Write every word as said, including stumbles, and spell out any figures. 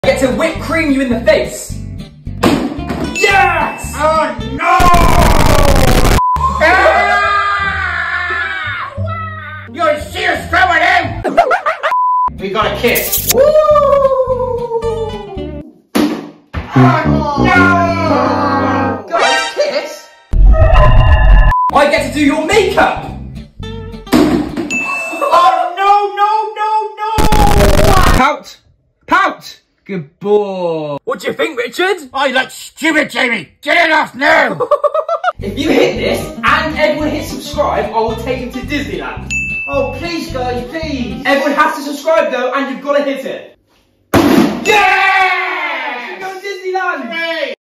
I get to whip cream you in the face. Yes! Oh no! You're serious throwing him! We got a kiss. Woo! Oh no! Guys, kiss? I get to do your makeup. Oh no, no, no, no! Pout! Pout! Good boy. What do you think, Richard? I look stupid, Jamie. Get it off now! If you hit this and everyone hits subscribe, I will take him to Disneyland. Oh, please, guys, please. Everyone has to subscribe though, and you've got to hit it. Yeah! Go to Disneyland! Hooray!